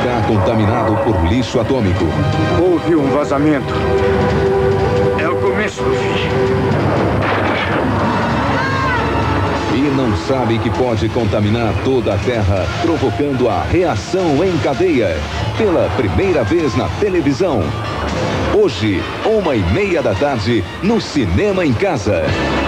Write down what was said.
está contaminado por lixo atômico. Houve um vazamento. É o começo do fim. E não sabe que pode contaminar toda a Terra, provocando a reação em cadeia. Pela primeira vez na televisão. Hoje, 1h30 da tarde, no Cinema em Casa.